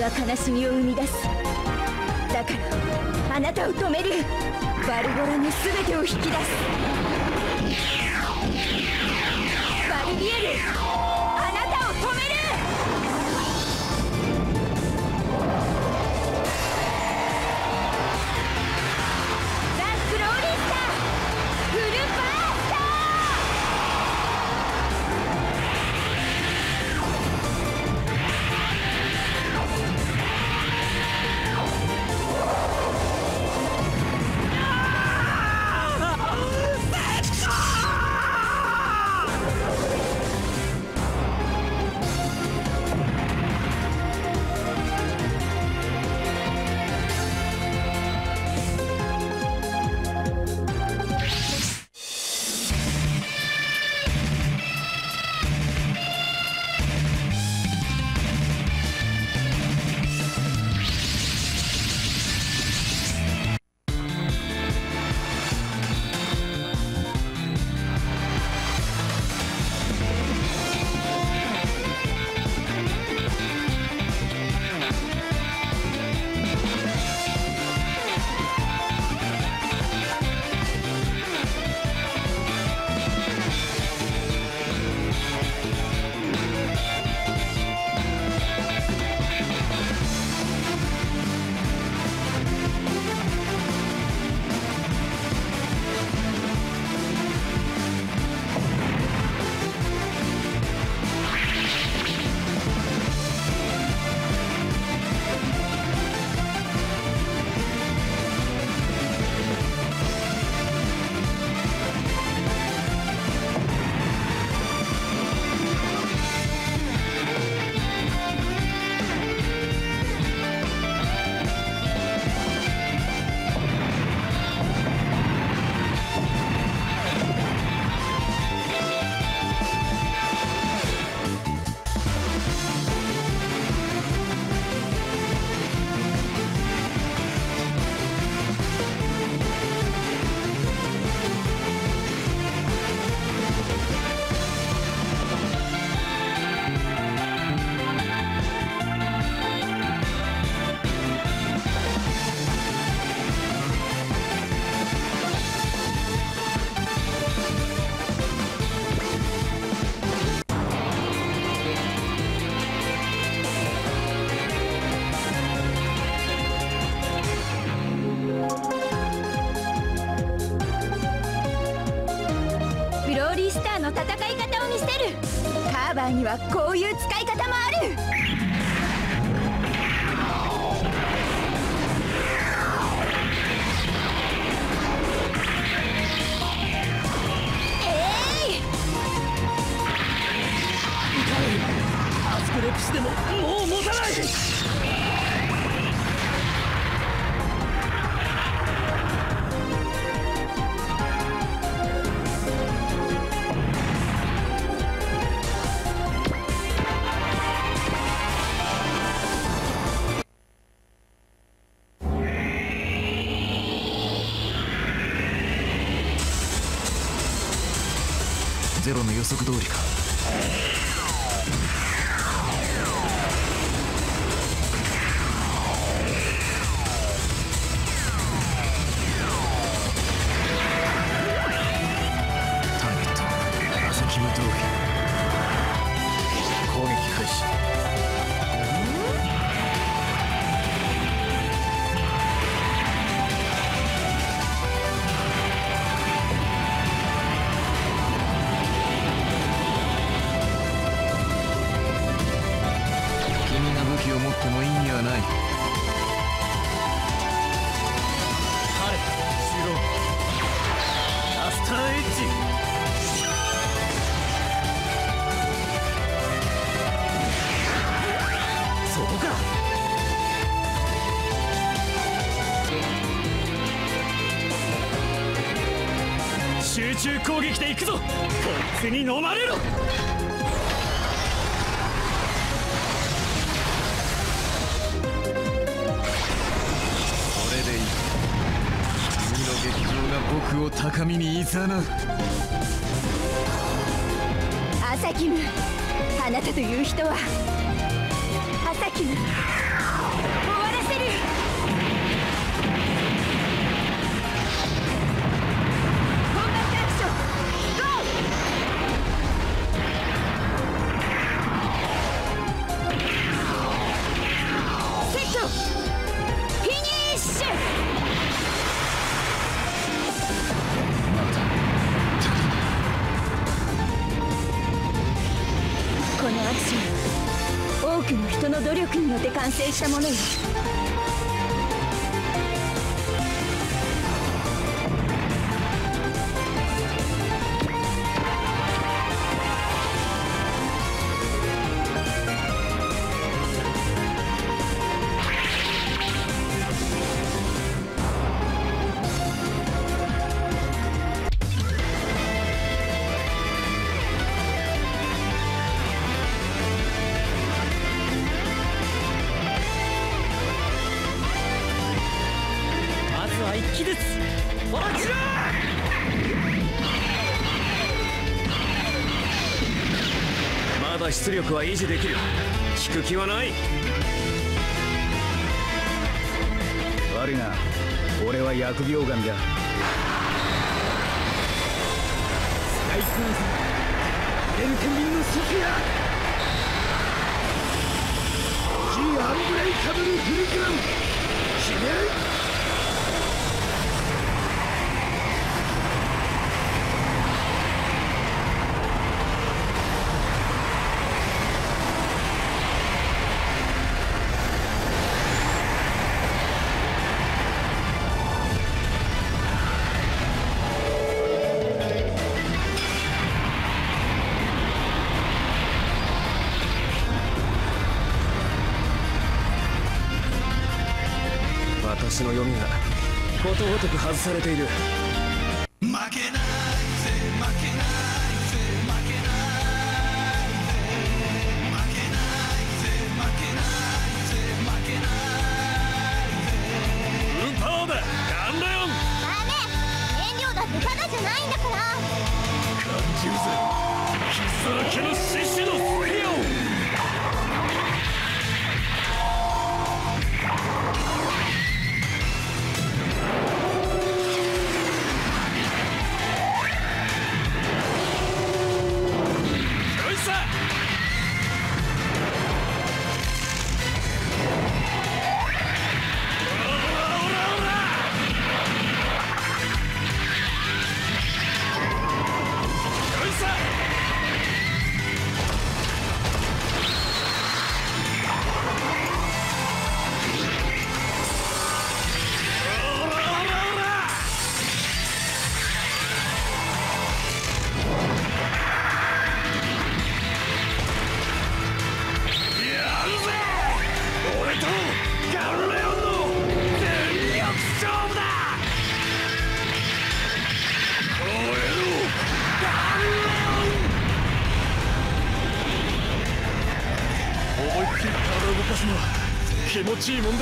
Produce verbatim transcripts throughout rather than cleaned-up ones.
が悲しみを生み出す。だからあなたを止める。バルボラの全てを引き出す。バルビエル、あなたを止める。ザ・クローリスターフルバースト。の戦い方を見せる。カーバーにはこういう使い方もある。えい、アスクレプスでももう持たない。 ゼロの予測通りか。ターゲットアサキム通り。攻撃開始。武器を持っても意味はない。彼シローアスターエッジ。そこか。集中攻撃で行くぞ。こいつに飲まれろ。僕を高みに誘う。 アサキム、あなたという人はアサキム。 の努力によって完成したものよ。 まだ出力は維持できる。引く気はない。 悪いな、俺は疫病神だ。最高だ、エルケミンのソフィア。キーアンブレイカブルフルグラム決める。 私の読みがことごとく外されている。 負けないぜ、負けないぜ、負けないぜ、負けないぜ、負けないぜ、負けないぜ。ウーパーだ、ガンダヨン。 ダメ、燃料だってただじゃないんだから。 感じるぜ、傷だらけの獅子のスピアを。気持ちいいもんだ。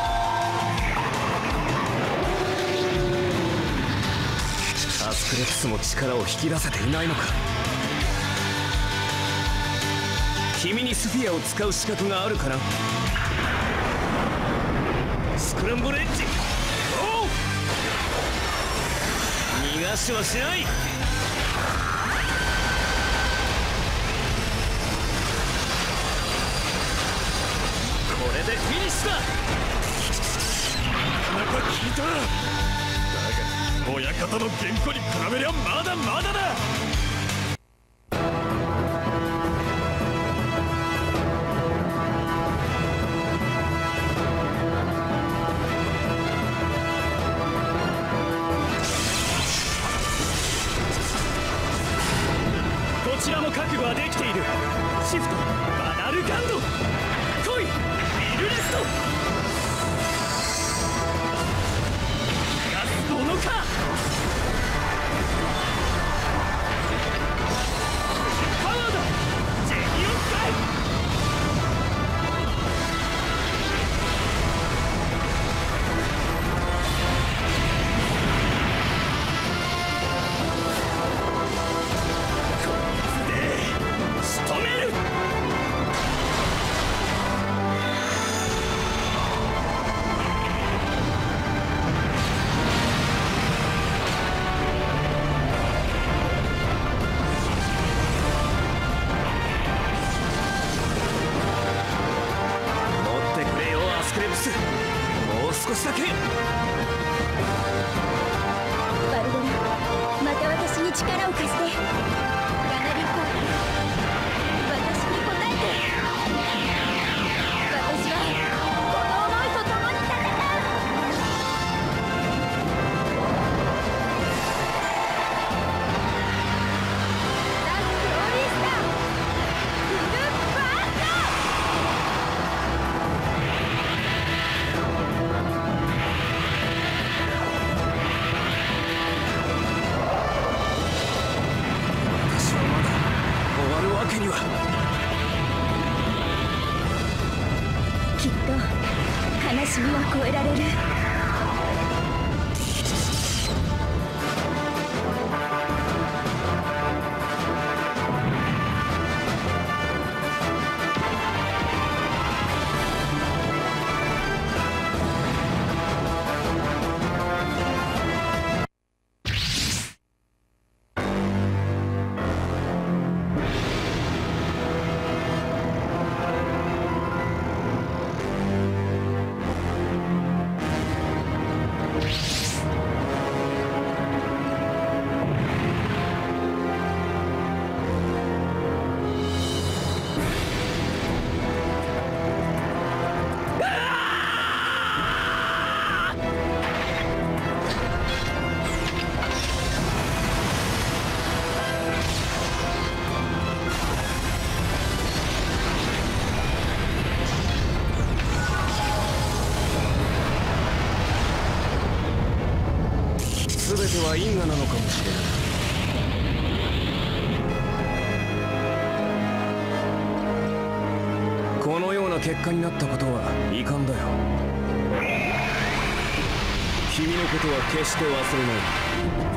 アスクレプスも力を引き出せていないのか。君にスフィアを使う資格があるかな。スクランブルエッジ、おう、逃がしはしない。これでフィニッシュだ。 なかなか効いた。だが親方の原稿に比べりゃまだまだだ。 こちらも覚悟はできている。シフト、バナルガンド、来い、ビルレスト。ガスものか。パワーだ、ジェニオンスカイ。 わけには。 きっと悲しみは超えられる。 全ては因果なのかもしれない。このような結果になったことは遺憾だよ。君のことは決して忘れない。